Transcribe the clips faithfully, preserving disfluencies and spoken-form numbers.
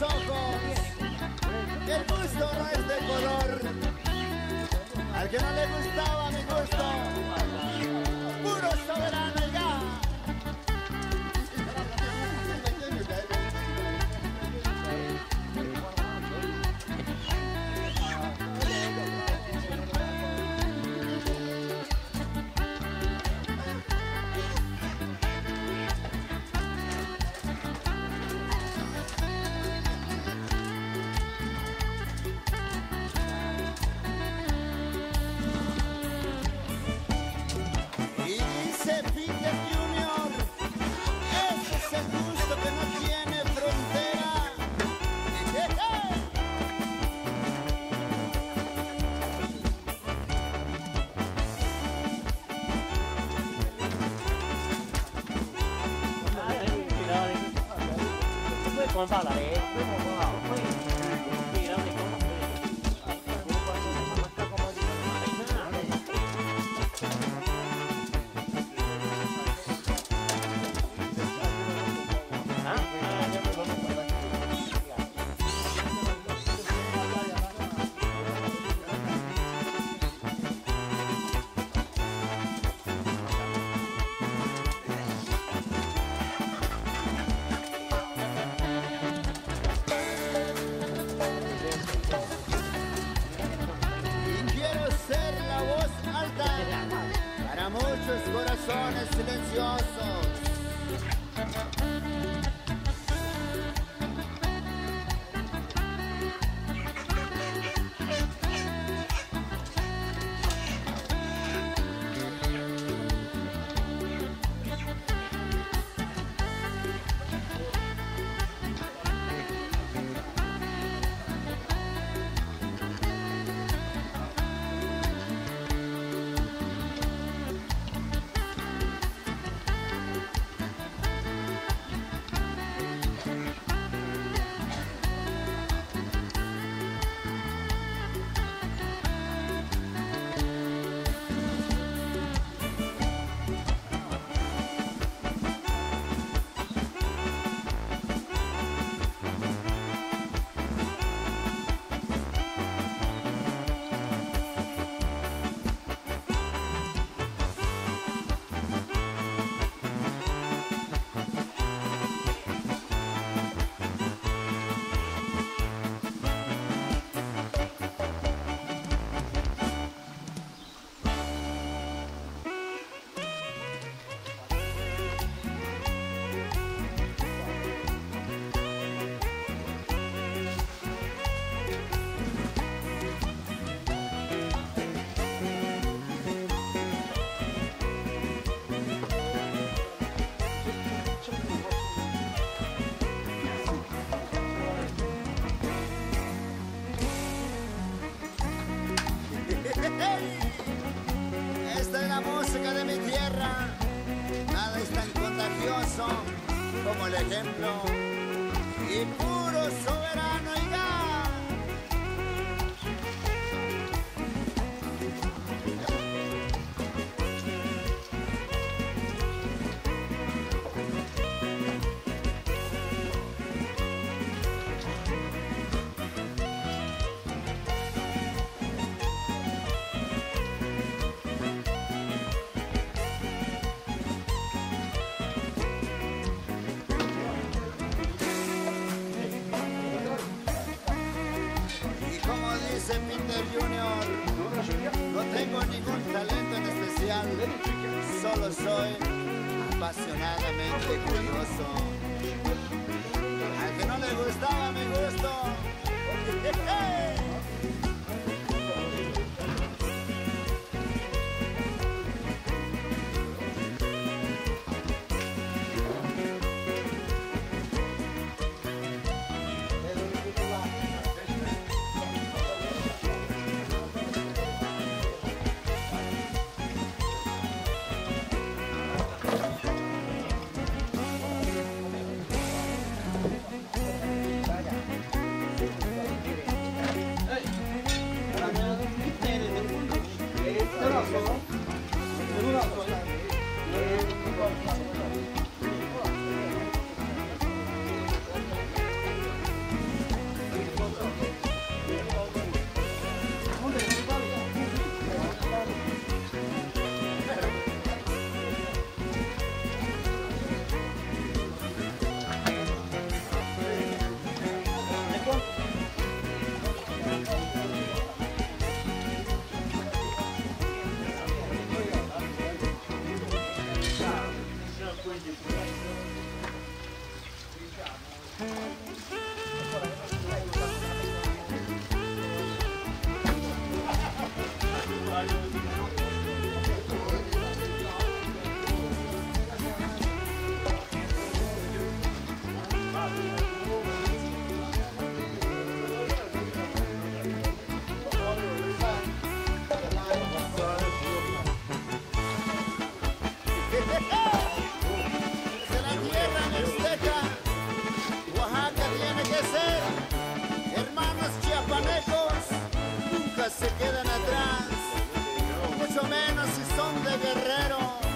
los ojos, que el gusto no es de color. Al que no le gustaba mi gusto, puro soberano y ya. Con vào là để với một con hậu với gì đâu thì cũng para muchos corazones silenciosos. Esta es la música de mi tierra, nada es tan contagioso como el ejemplo y puro soberano y ya. Peter Junior, no tengo ningún talento en especial, solo soy apasionadamente curioso. Al que no le gustaba mi gusto, Se quedan atrás, mucho menos si son de Guerrero.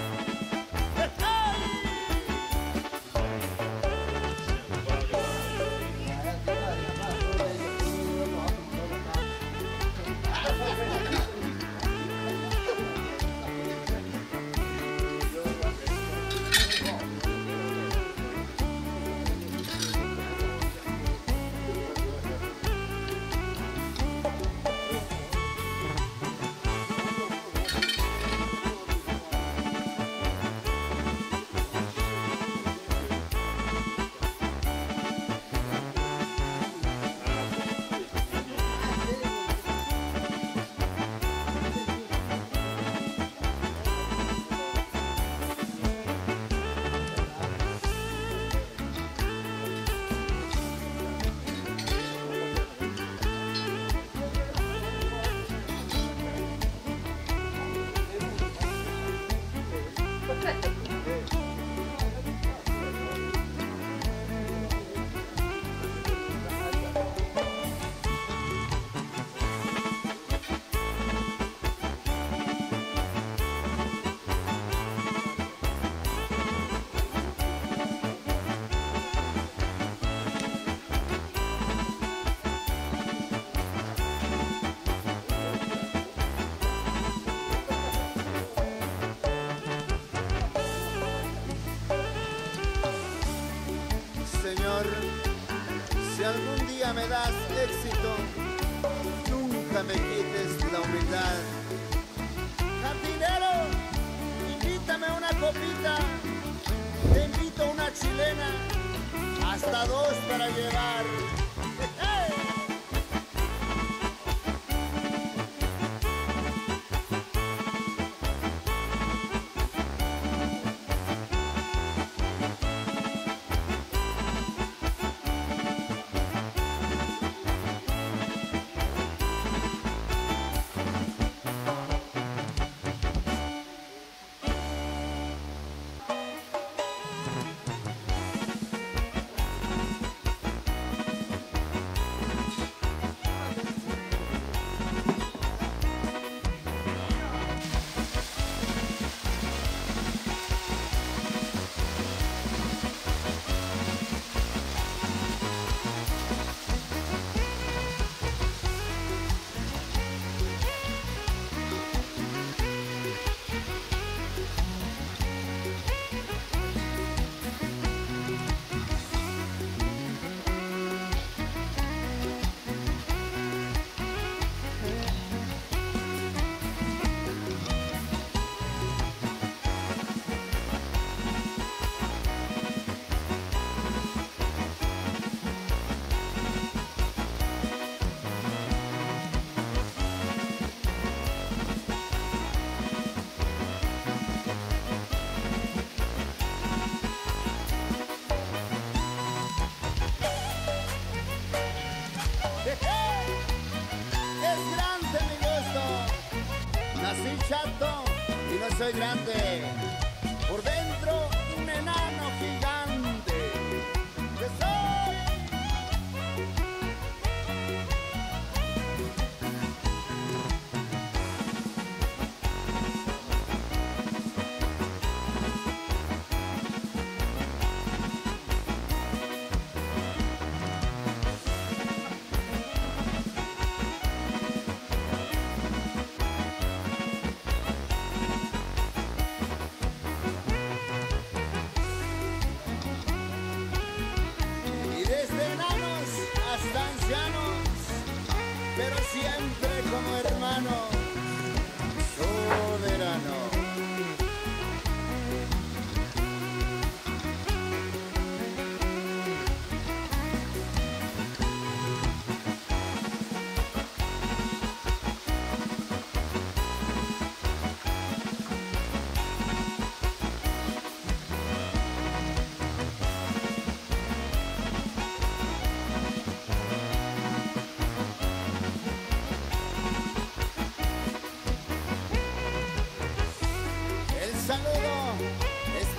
Señor, si algún día me das éxito, nunca me quites la humildad. Cantinero, invítame una copita, te invito una chilena, hasta dos para llevar. ¡Hey! Chato y no soy grande, por dentro un enano gigante que soy.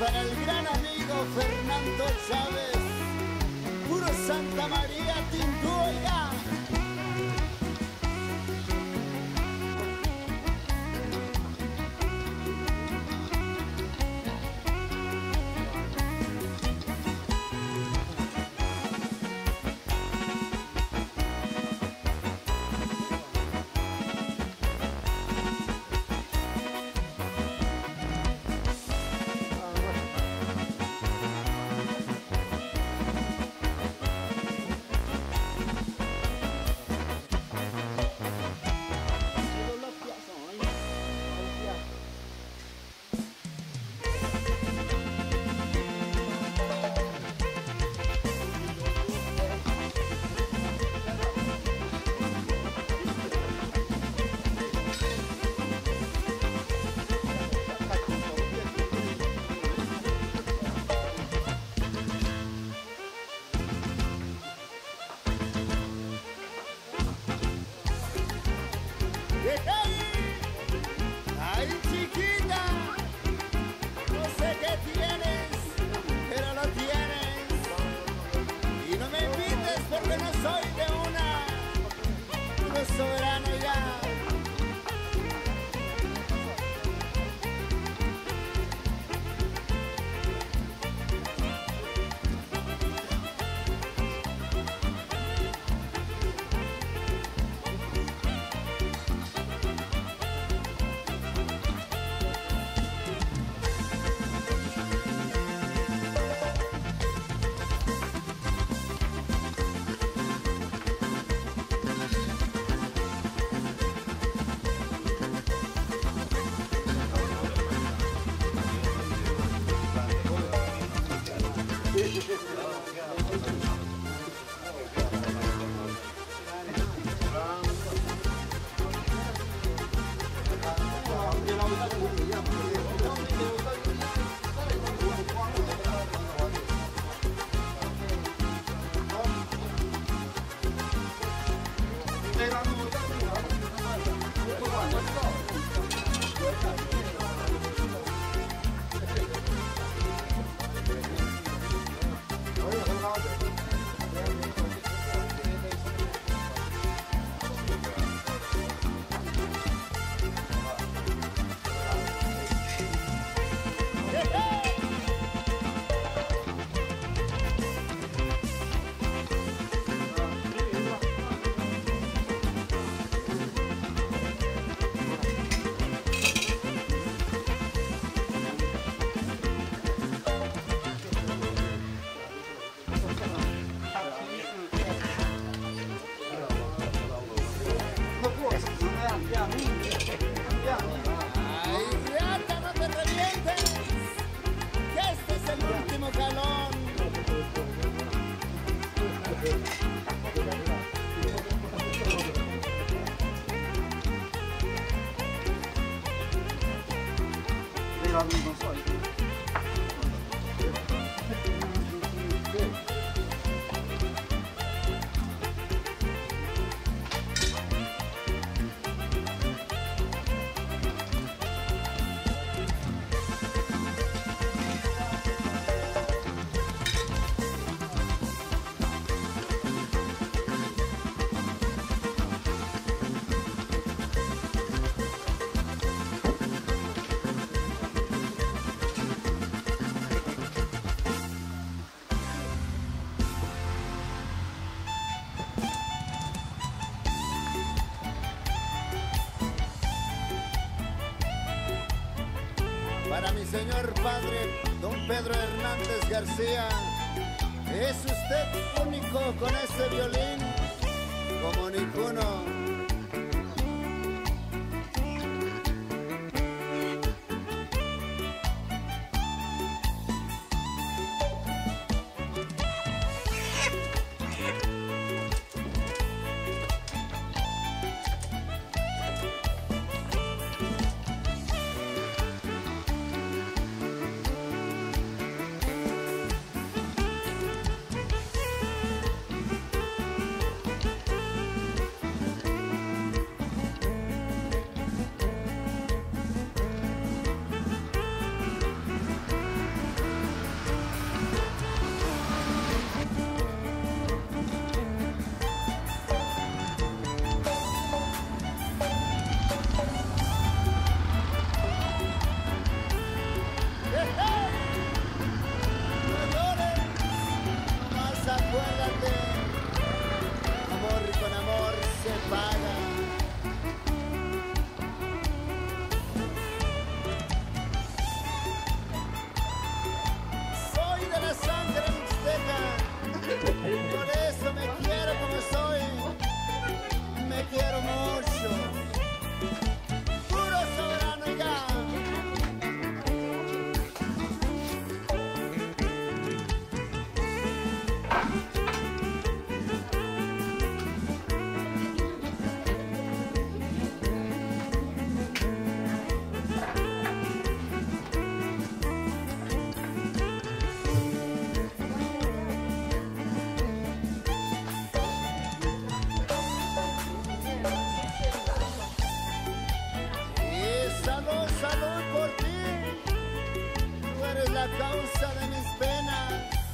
para el gran amigo Fernando Chávez, puro Santa María Tintú, oiga. ¡Ay, chiquita! No sé qué tienes, pero lo tienes. Y no me invites porque no soy de una. Puro soberano ya. ¡Ay, rata, no te revientes! ¡Que este es el último calón! Para mi señor padre, don Pedro Hernández García, es usted único con ese violín, como ninguno. causa de mis penas.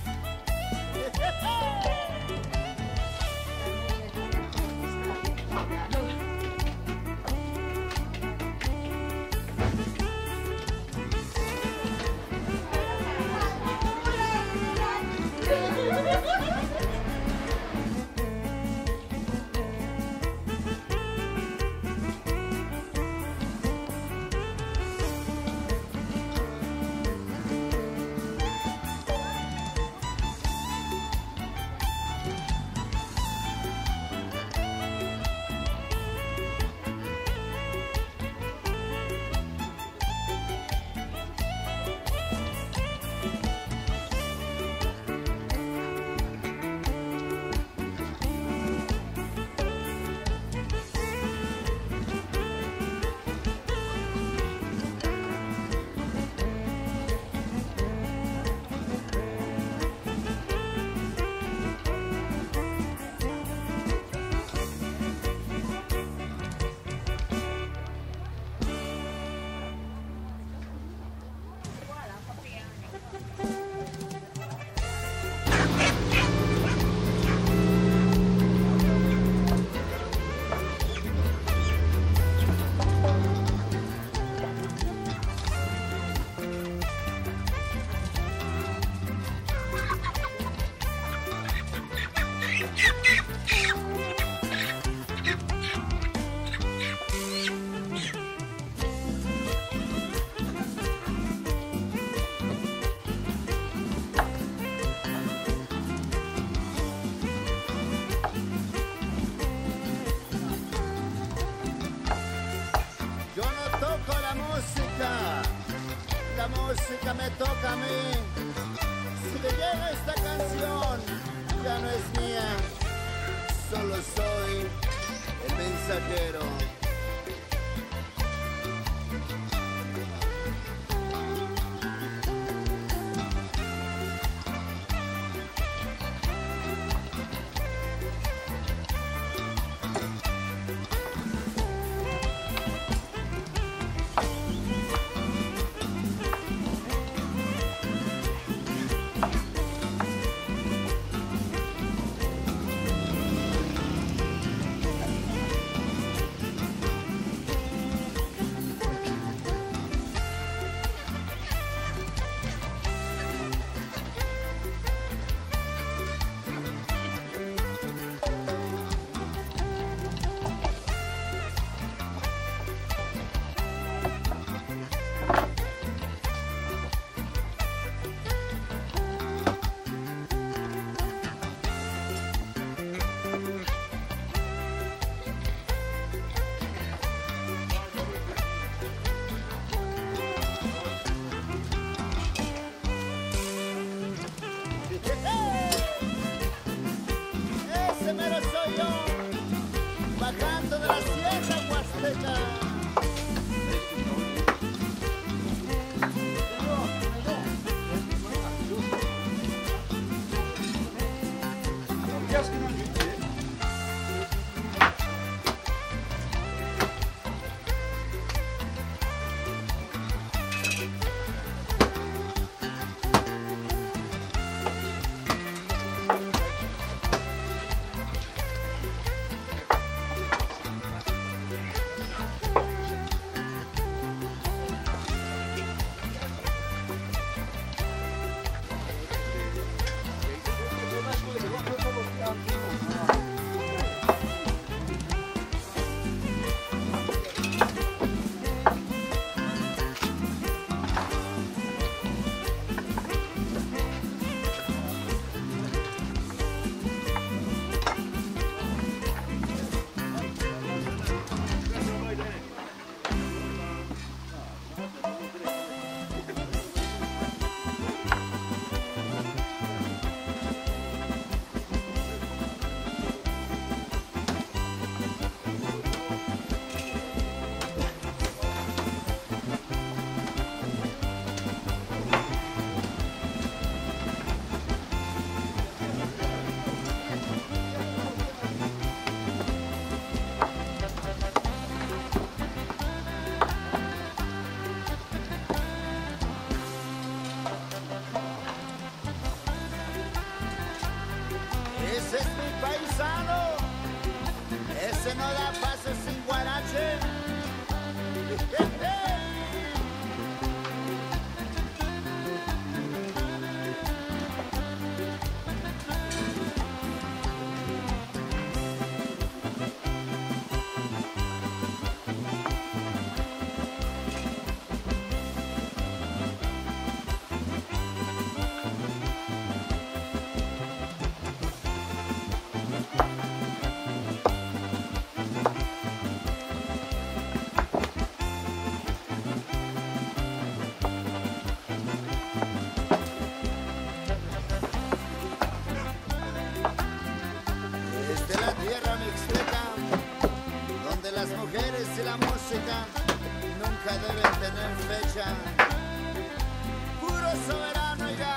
La música me toca a mí. Si te llega esta canción, ya no es mía. Solo soy el mensajero. paisano, ese no da paso sin guarache. Las mujeres y la música nunca deben tener fecha. Puro soberano ya.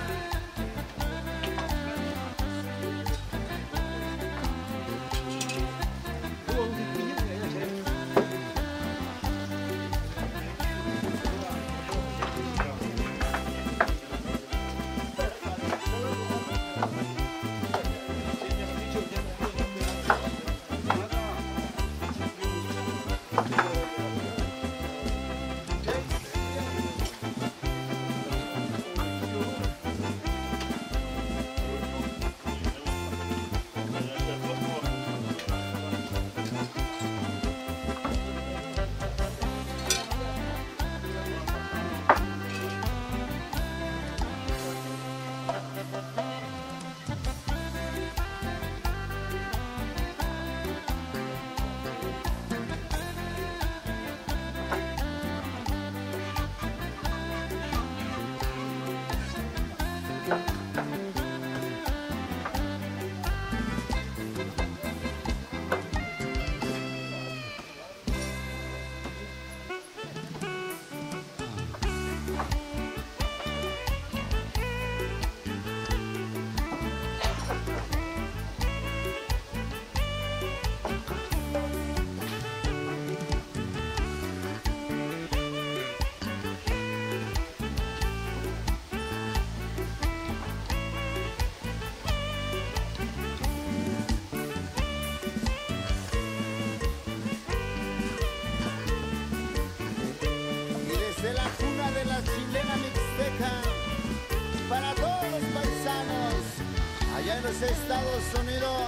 De la cuna de la chilena mixteca, para todos los paisanos allá en los Estados Unidos,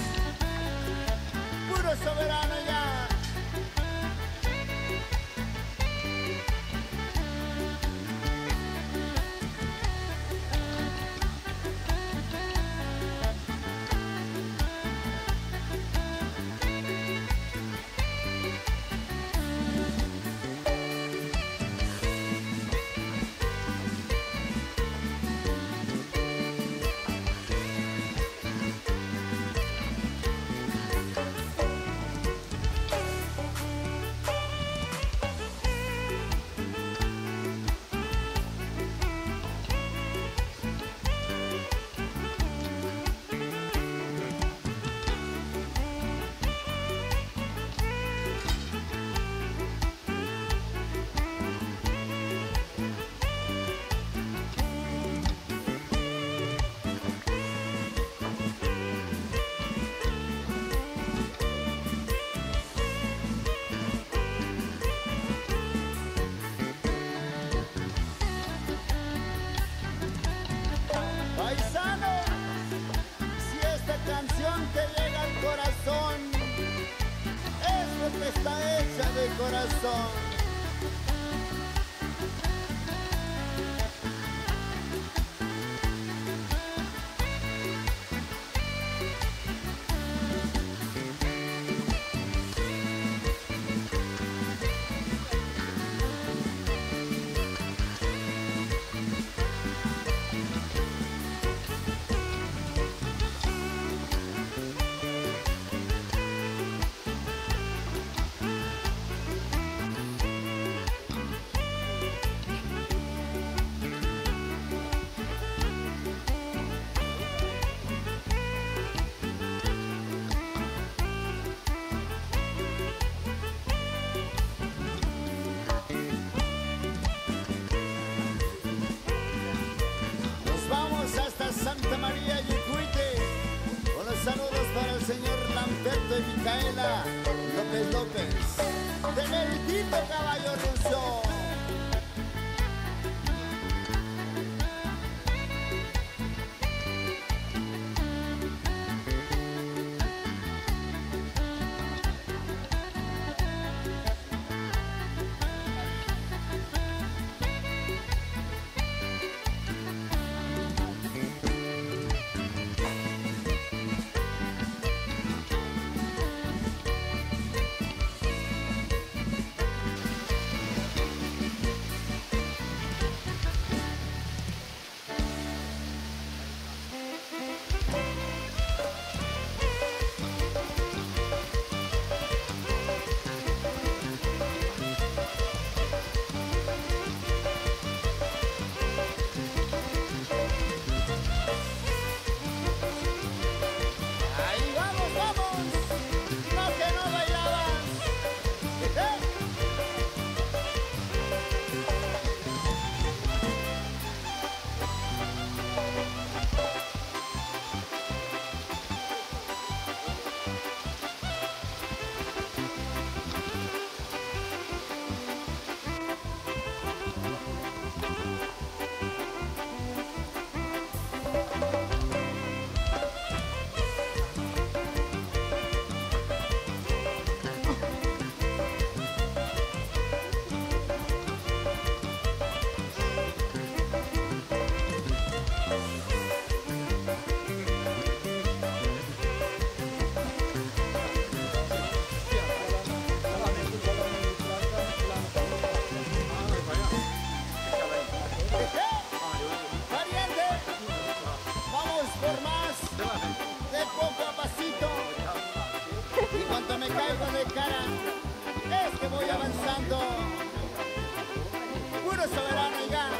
puro soberano ya. Paisano, si esta canción te llega al corazón, es porque está hecha de corazón. soy Micaela López López, de Meritito Caballo Ruso. Caigo de cara, es que voy avanzando, puro soberano y gano.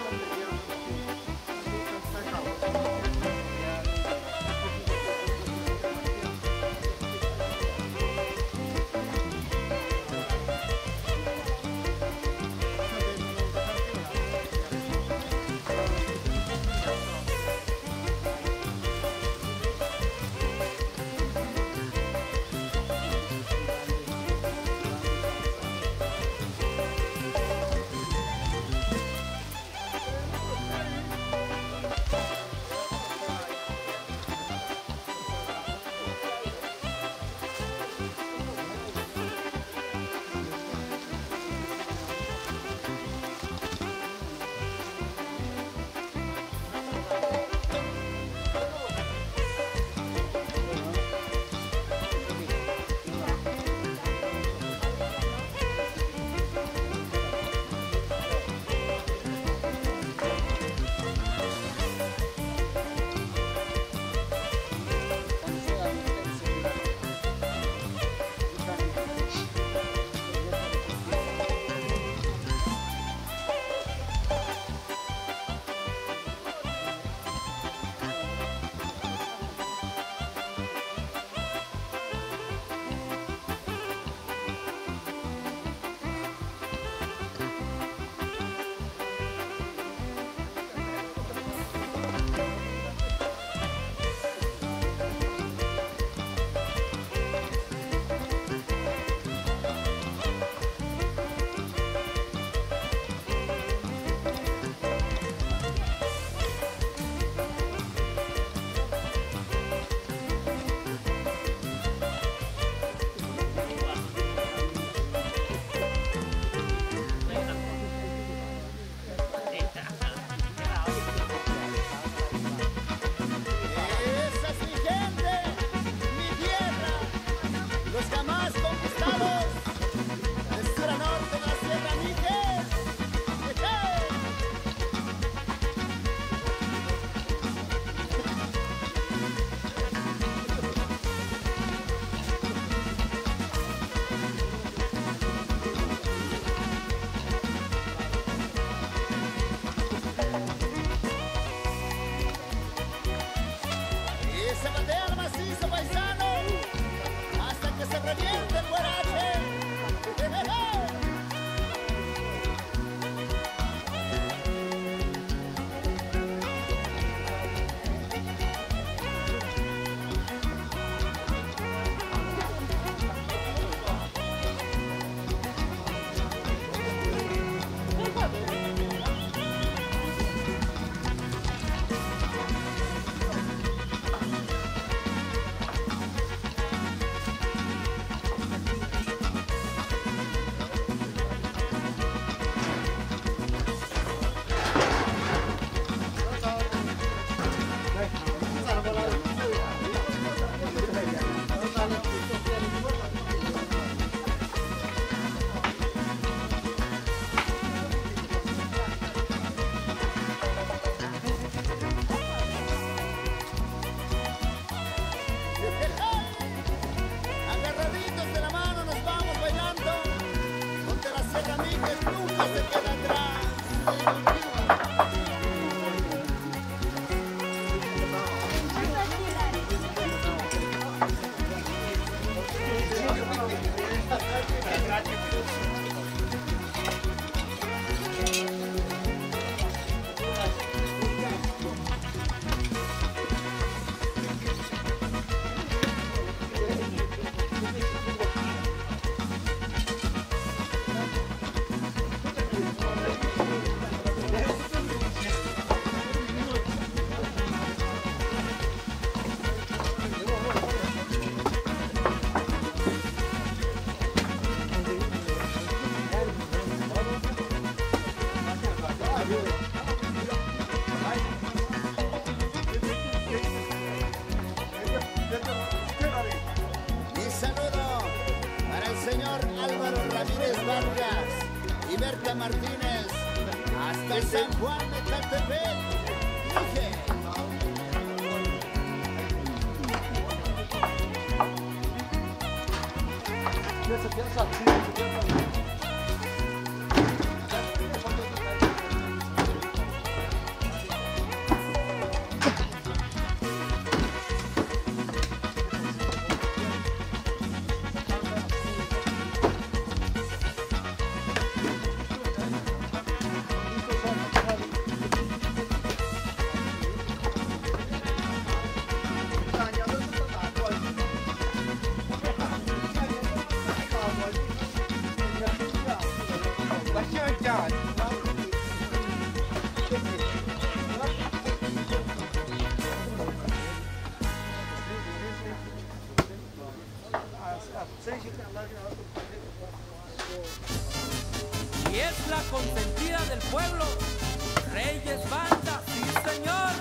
Mi saludo para el señor Álvaro Ramírez Vargas y Berta Martínez hasta San Juan de Catepec. Dije. Y es la consentida del pueblo, Reyes Banda, sí señor.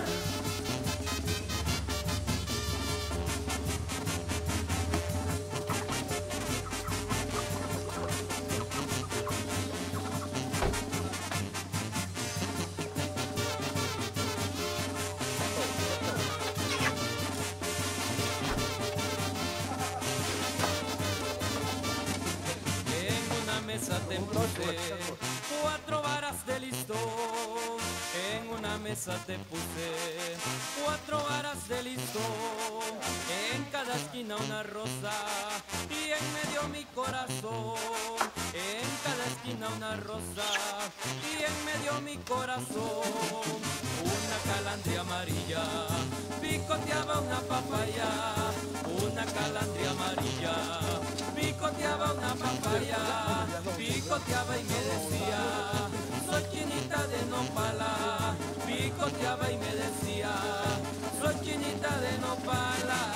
Te puse cuatro varas de listón, en una mesa te puse cuatro varas de listón, en cada esquina una rosa y en medio mi corazón, en cada esquina una rosa y en medio mi corazón, una calandria amarilla picoteaba una papaya, una calandria amarilla picoteaba una papaya, picoteaba y me decía, soy chinita de nopala, picoteaba y me decía, soy chinita de nopala.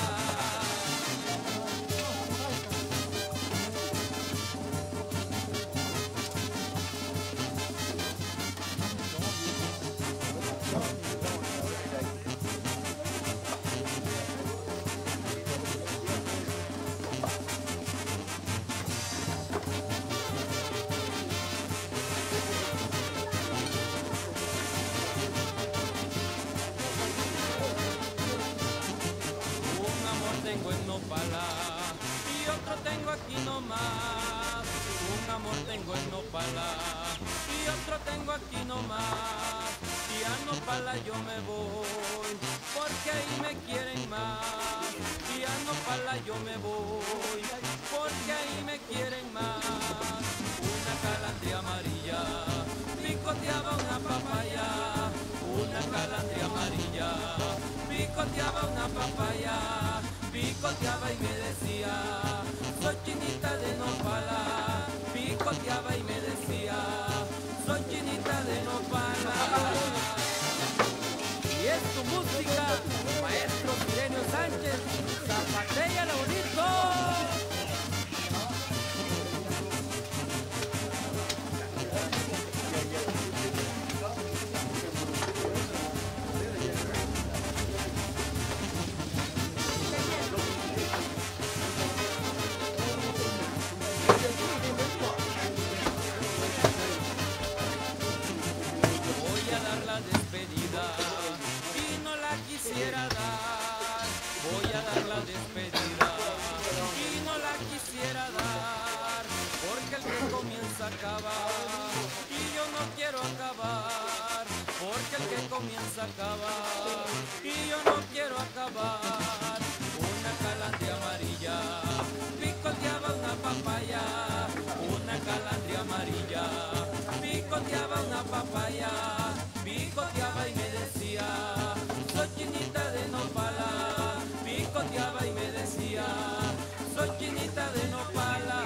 Tengo en Nopala y otro tengo aquí nomás. Un amor tengo en Nopala y otro tengo aquí nomás. Y a Nopala yo me voy porque ahí me quieren más. Y a Nopala yo me voy porque ahí me quieren más. Una calandria amarilla picoteaba una papaya. Una calandria amarilla picoteaba una papaya. Picoteaba y me decía, soy chinita de Nopala. Picoteaba y me decía, soy chinita de Nopala. Y es tu música, maestro Sirenio Sánchez, Zapateya la bonito. Quisiera dar, voy a dar la despedida y no la quisiera dar, porque el que comienza acaba y yo no quiero acabar, porque el que comienza acaba y yo no quiero acabar. Una calandria amarilla picoteaba una papaya, una calandria amarilla picoteaba una papaya, picoteaba y me decía, soy chinita de Nopala, picoteaba y me decía, soy chinita de Nopala.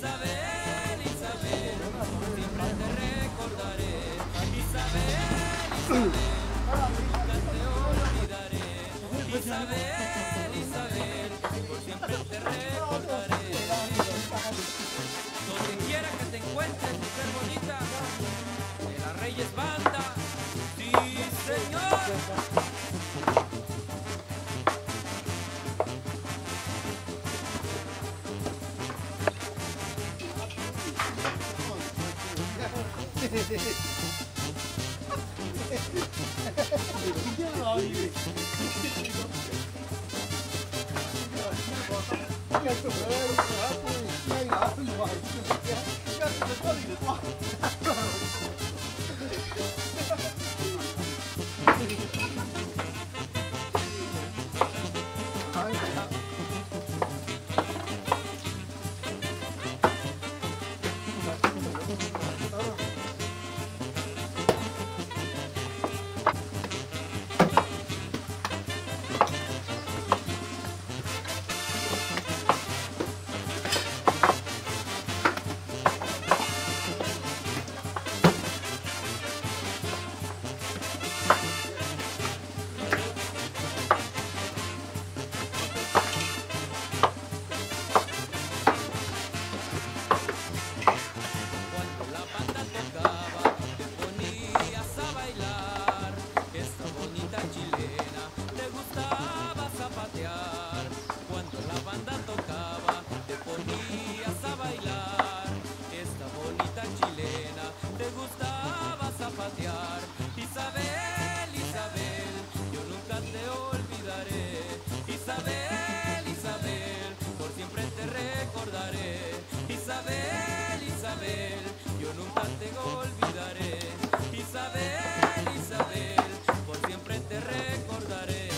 Isabel, Isabel, siempre te recordaré. Isabel, Isabel, nunca te olvidaré. Isabel, Isabel, por siempre te recordaré. Donde quiera que te encuentres, mujer bonita, de la Reyes Banda, sí señor. Isabel, Isabel, yo nunca te olvidaré. Isabel, Isabel, por siempre te recordaré. Isabel, Isabel, yo nunca te olvidaré. Isabel, Isabel, por siempre te recordaré.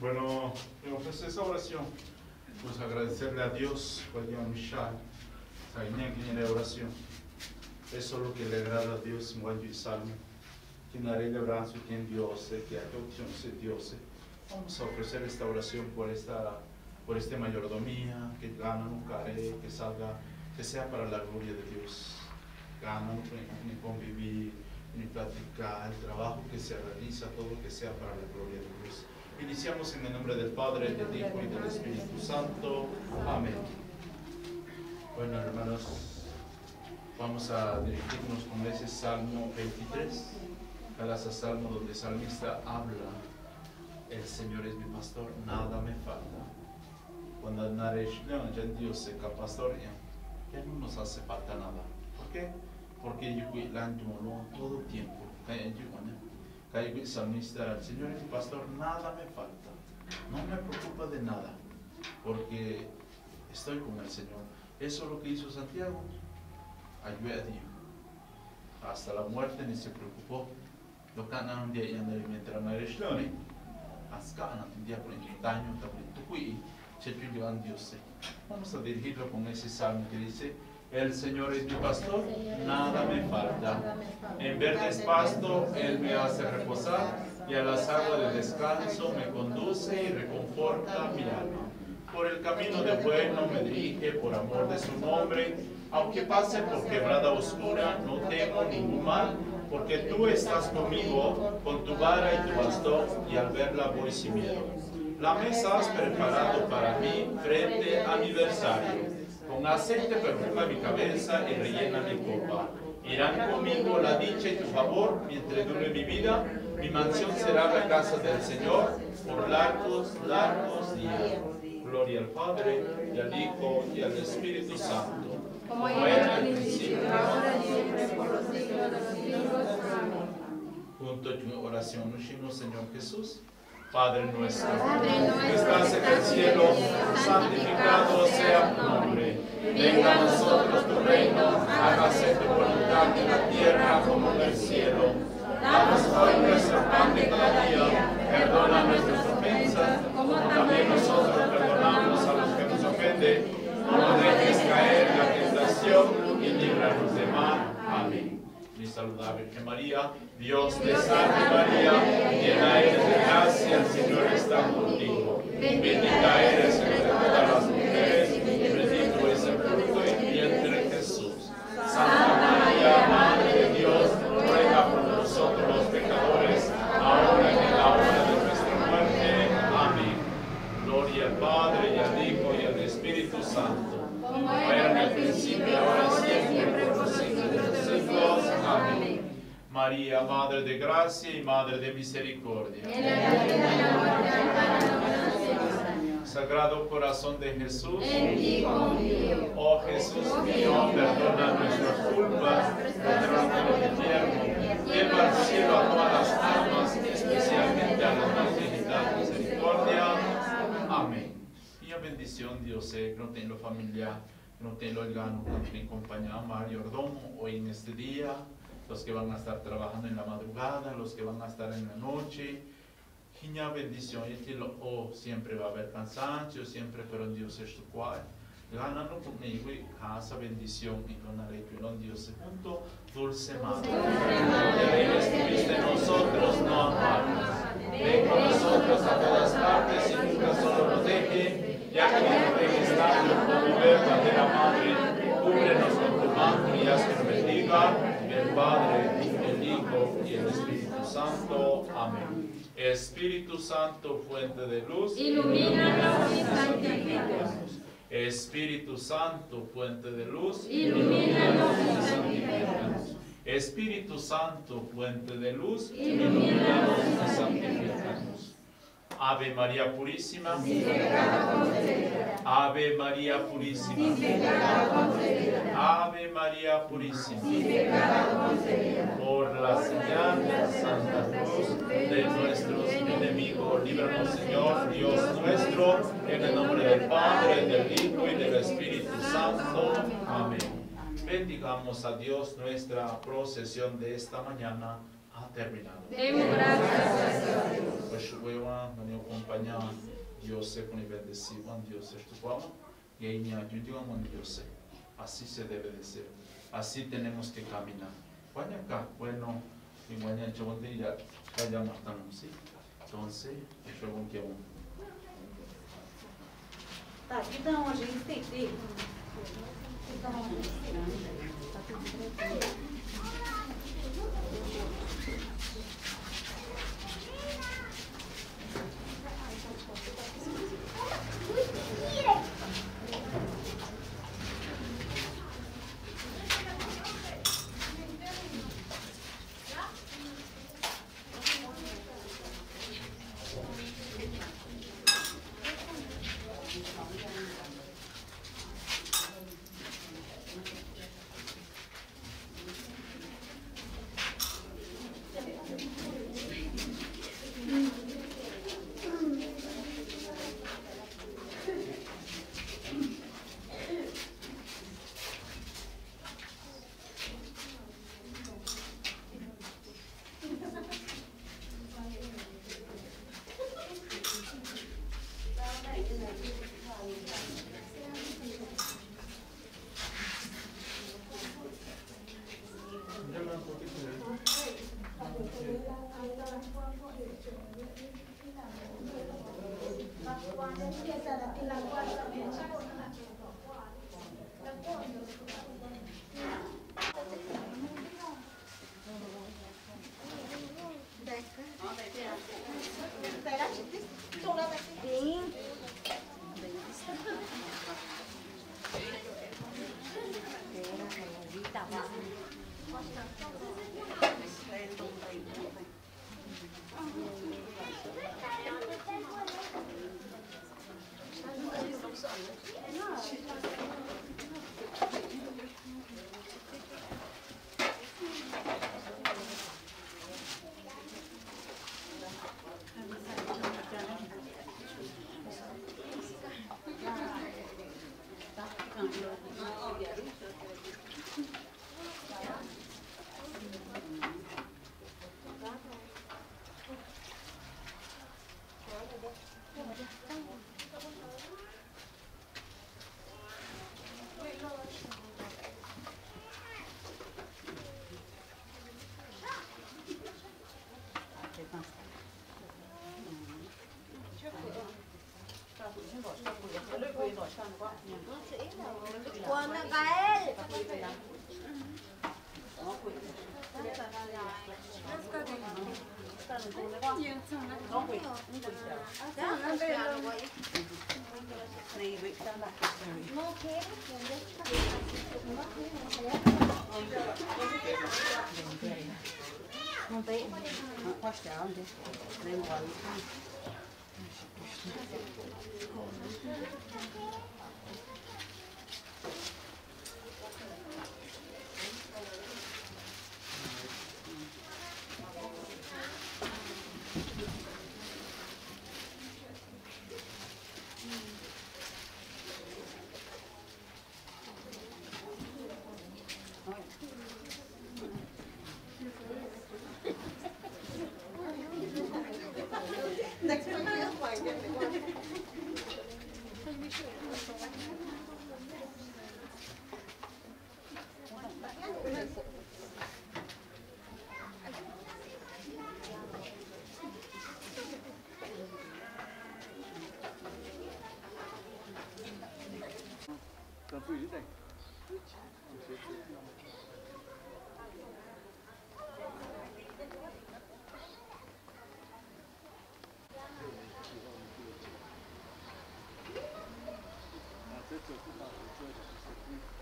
Bueno, me ofrece esa oración, pues agradecerle a Dios por el día Mishal, que la oración. Eso es lo que le agrada a Dios en Guayo y Salmo. Quien haré el abrazo, quien Dios, que a opción se Dios. Vamos a ofrecer esta oración por esta, por este mayordomía, que gana un care, que salga, que sea para la gloria de Dios. Gana ni convivir, ni platicar, el trabajo que se realiza, todo que sea para la gloria de Dios. Iniciamos en el nombre del Padre, del Hijo y del Espíritu Santo. Amén. Bueno, hermanos, vamos a dirigirnos con ese Salmo veintitrés, cada salmo donde el salmista habla: el Señor es mi pastor, nada me falta. Cuando Naresh, no, ya Dios se pastor, ya, ya no nos hace falta nada. ¿Por qué? Porque yo fui todo el tiempo. El salmista, el Señor es mi pastor, nada me falta. No me preocupa de nada, porque estoy con el Señor. Eso es lo que hizo Santiago. Ayudé a Dios. Hasta la muerte ni se preocupó. Lo que un día ya no mientras no eres lo mismo. Hasta un día por el daño, tu fui, se te dio a Dios. Vamos a dirigirlo con ese salmo que dice: el Señor es mi pastor, nada me falta. En verdes pasto Él me hace reposar, y a las aguas de descanso me conduce y reconforta mi alma. Por el camino de bueno me dirige por amor de su nombre. Aunque pase por quebrada oscura, no temo ningún mal, porque tú estás conmigo, con tu vara y tu bastón, y al verla voy sin miedo. La mesa has preparado para mí frente a mi adversario. Con aceite perfuma mi cabeza y rellena mi copa. Irán conmigo la dicha y tu favor mientras dure mi vida. Mi mansión será la casa del Señor por largos, largos días. Gloria al Padre, y al Hijo, y al Espíritu Santo. Como era al principio, ahora y siempre, por los siglos de los siglos. Amén. Junto a tu oración, unimos, Señor Jesús. Padre nuestro, Padre que estás en el cielo, santificado sea tu nombre. Venga a nosotros tu reino, hágase tu voluntad en la tierra como en el cielo. Danos hoy nuestro pan de cada día, perdona nuestras ofensas, como también nosotros perdonamos a los que nos ofenden. No nos dejes caer en la tentación y líbranos del mal. Amén. Y saluda Virgen María, Dios te salve María, llena eres de gracia, el Señor está contigo. Bendita eres entre todas las mujeres, y bendito es el fruto de tu vientre Jesús. Santa María, Madre de Dios, ruega por nosotros los pecadores, ahora y en la hora de nuestra muerte. Amén. Gloria al Padre, y al Hijo, y al Espíritu Santo, como era en el principio, ahora y siempre, por los siglos de los siglos. Amén. María, Madre de Gracia y Madre de Misericordia. Sagrado Corazón de Jesús, oh Jesús mío, perdona nuestras culpas, líbranos del infierno, lleva al cielo a todas las almas, especialmente a las más necesitadas de misericordia. Amén. Y a bendición, Dios sé, que no tengo familia, que no tengo el gano, que no tengo compañía, mayordomo, hoy en este día, los que van a estar trabajando en la madrugada, los que van a estar en la noche. Y ya bendición, y que lo, oh, siempre va a haber cansancio, siempre, pero en Dios es tu cual. Ganando conmigo y casa bendición y con alegría en Dios junto, dulce madre. Que estuviste en nosotros, no amarnos. Ven con nosotros a todas partes y nunca solo nos deje, ya que no te está por mover de la madre, cúbrenos con tu manto y haz que nos bendiga el Padre, el Hijo y el Espíritu Santo. Amén. Espíritu Santo, fuente de luz, ilumínanos y santifícanos. Espíritu Santo, fuente de luz, ilumínanos y santifícanos. Espíritu Santo, fuente de luz, ilumínanos y santifícanos. Ave María Purísima, sin pecado concebida. Ave María Purísima, sin pecado concebida. Ave María Purísima, sin pecado concebida. Por la señal de la Santa Cruz de nuestros enemigos, líbranos, Señor Dios nuestro, en el nombre del Padre, del Hijo y del Espíritu Santo. Amén. Bendigamos a Dios nuestra procesión de esta mañana. ha terminado. Demos graças a Deus. Pues voy a venir acompañar Dios se con bendecido, Dios es tu palma, y ahí me ayuda a Dios. Así se debe de ser. Así tenemos que caminar. Vaya acá, bueno, y mañana yo voy a ir a allá matando, ¿sí? Entonces, yo voy a ir. Tá, então a gente tem que então a gente tá tudo tranquilo. Quando vai Não tem? Não pode ter onde? Nem igual. That's it.